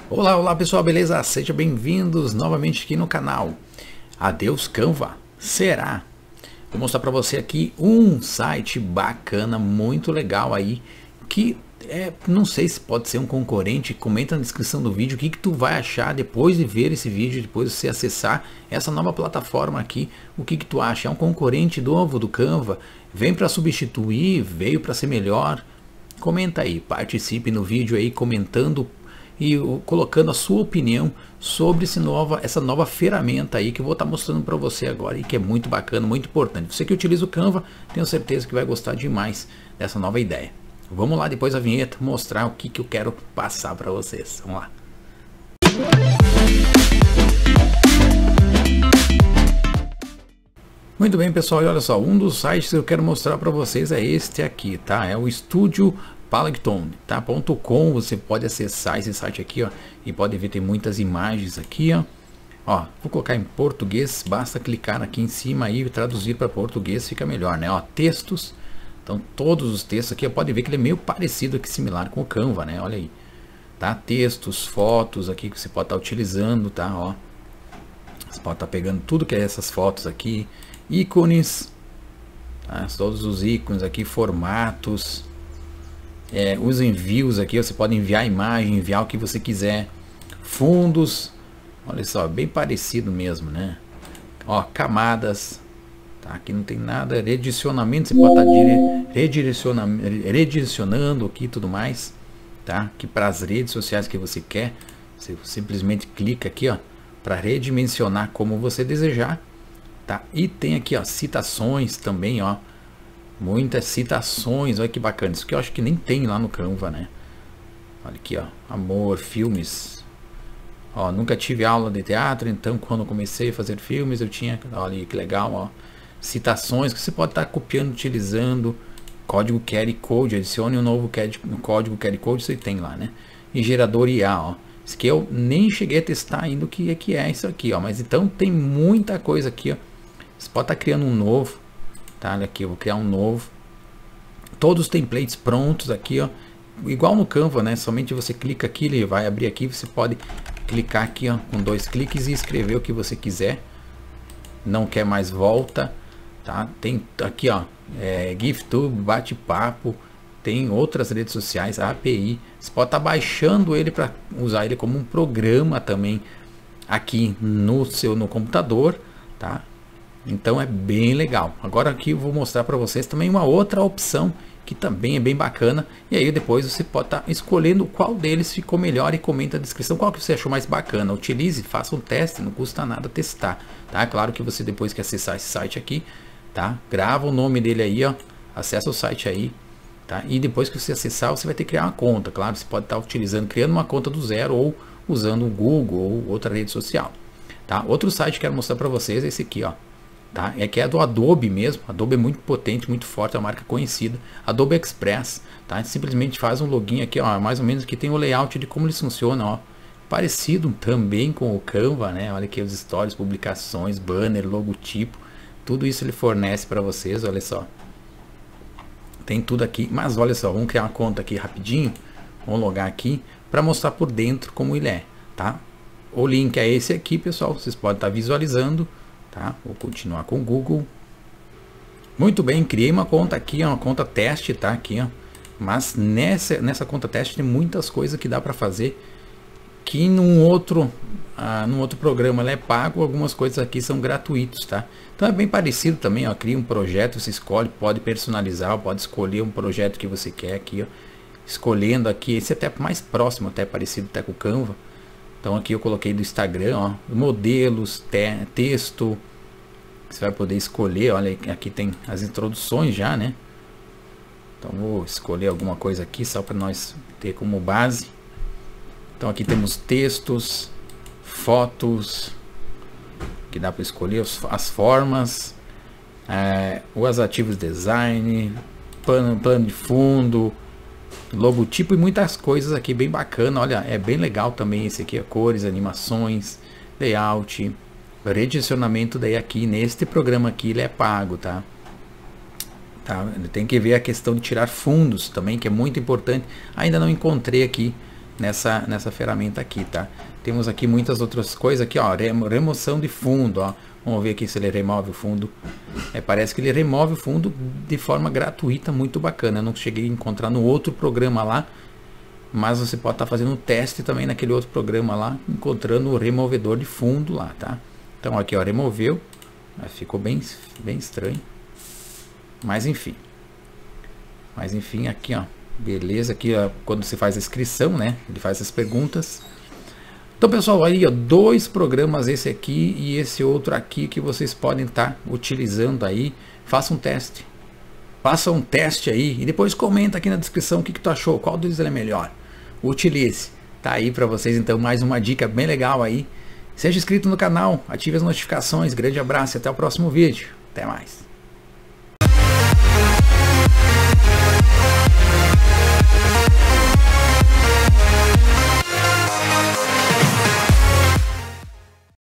Olá, olá pessoal, beleza? Sejam bem-vindos novamente aqui no canal. Adeus Canva, será? Vou mostrar para você aqui um site bacana, muito legal aí, que não sei se pode ser um concorrente. Comenta na descrição do vídeo o que tu vai achar depois de ver esse vídeo, depois de você acessar essa nova plataforma aqui. O que tu acha? É um concorrente novo do Canva? Vem para substituir? Veio para ser melhor? Comenta aí, participe no vídeo aí comentando e colocando a sua opinião sobre essa nova ferramenta aí que eu vou estar mostrando para você agora e que é muito bacana, muito importante. Você que utiliza o Canva, tenho certeza que vai gostar demais dessa nova ideia. Vamos lá, depois da vinheta, mostrar o que eu quero passar para vocês. Vamos lá. Muito bem, pessoal, e olha só, um dos sites que eu quero mostrar para vocês é este aqui, tá? É o Estúdio Plankton, tá? .com. Você pode acessar esse site aqui, ó, e pode ver, tem muitas imagens aqui, ó. Ó, vou colocar em português, basta clicar aqui em cima e traduzir para português, fica melhor, né? Ó, textos. Então, todos os textos aqui, pode ver que ele é meio parecido aqui, similar com o Canva, né? Olha aí, tá? Textos, fotos aqui que você pode estar utilizando, tá? Ó, você pode estar pegando tudo que é essas fotos aqui, ícones, tá? Todos os ícones aqui, formatos. Os envios aqui, você pode enviar a imagem, enviar o que você quiser. Fundos, olha só, bem parecido mesmo, né? Ó, camadas, tá? Aqui não tem nada. Redirecionamento, você pode estar redirecionando aqui e tudo mais, tá? Aqui para as redes sociais que você quer, você simplesmente clica aqui, ó, para redimensionar como você desejar, tá? E tem aqui, ó, citações também, ó. Muitas citações, olha que bacana. Isso que eu acho que nem tem lá no Canva, né? Olha aqui, ó, amor, filmes. Ó, nunca tive aula de teatro, então quando eu comecei a fazer filmes eu tinha, olha que legal, ó. Citações que você pode estar copiando, utilizando. Código QR Code, adicione um novo código QR Code, você tem lá, né? E gerador IA, ó. Isso que eu nem cheguei a testar ainda o que é isso aqui, ó. Mas então tem muita coisa aqui, ó. Você pode estar criando um novo. Tá, olha aqui, eu vou criar um novo. Todos os templates prontos aqui, ó. Igual no Canva, né? Somente você clica aqui, ele vai abrir aqui. Você pode clicar aqui, ó, com 2 cliques e escrever o que você quiser. Não quer mais volta, tá? Tem aqui, ó, GIFTube, bate-papo. Tem outras redes sociais, API. Você pode estar baixando ele para usar ele como um programa também aqui no computador, tá? Então é bem legal. Agora aqui eu vou mostrar para vocês também uma outra opção que também é bem bacana. E aí depois você pode estar escolhendo qual deles ficou melhor e comenta na descrição qual que você achou mais bacana. Utilize, faça um teste, não custa nada testar, tá? Claro que você depois que acessar esse site aqui, tá? Grava o nome dele aí, ó. Acessa o site aí, tá? E depois que você acessar, você vai ter que criar uma conta. Claro, você pode estar criando uma conta do zero ou usando o Google ou outra rede social, tá? Outro site que eu quero mostrar para vocês é esse aqui, ó. Tá? Que é do Adobe mesmo. Adobe é muito potente, muito forte, é uma marca conhecida. Adobe Express, tá? Simplesmente faz um login aqui, ó, mais ou menos aqui tem o layout de como eles funcionam, ó. Parecido também com o Canva, né? Olha aqui os stories, publicações, banner, logotipo, tudo isso ele fornece para vocês, olha só. Tem tudo aqui, mas olha só, vamos criar uma conta aqui rapidinho. Vamos logar aqui para mostrar por dentro como ele é, tá? O link é esse aqui, pessoal, vocês podem estar visualizando. Tá? Vou continuar com o Google. Muito bem, criei uma conta aqui, uma conta teste, tá? Aqui, ó. Mas nessa conta teste tem muitas coisas que dá para fazer que num outro programa ela é pago, algumas coisas aqui são gratuitos, tá? Então é bem parecido também, ó. Cria um projeto, você escolhe, pode personalizar, pode escolher um projeto que você quer aqui, ó. Escolhendo aqui, esse é até mais próximo, até parecido até com o Canva. Então aqui eu coloquei do Instagram, ó, modelos, texto, você vai poder escolher, olha aqui tem as introduções já, né? Então vou escolher alguma coisa aqui só para nós ter como base. Então aqui temos textos, fotos, que dá para escolher as formas, os ativos design, plano de fundo, logotipo e muitas coisas aqui bem bacana. Olha, é bem legal também esse aqui, cores, animações, layout, redirecionamento. Daí aqui neste programa aqui ele é pago, tá? Tem que ver a questão de tirar fundos também, que é muito importante. Ainda não encontrei aqui nessa ferramenta aqui, tá? Temos aqui muitas outras coisas aqui, ó, remoção de fundo, ó. Vamos ver aqui se ele remove o fundo. Parece que ele remove o fundo de forma gratuita, muito bacana. Eu não cheguei a encontrar no outro programa lá, mas você pode estar fazendo um teste também naquele outro programa lá, encontrando o removedor de fundo lá, tá? Então aqui, ó, removeu. Ficou bem estranho. Mas enfim, aqui, ó, beleza, aqui, ó, quando você faz a inscrição, né, ele faz as perguntas. Então, pessoal, aí, ó, 2 programas, esse aqui e esse outro aqui, que vocês podem estar utilizando aí. Faça um teste, aí e depois comenta aqui na descrição o que tu achou, qual deles é melhor. Utilize, tá aí para vocês. Então, mais uma dica bem legal aí. Seja inscrito no canal, ative as notificações. Grande abraço e até o próximo vídeo. Até mais.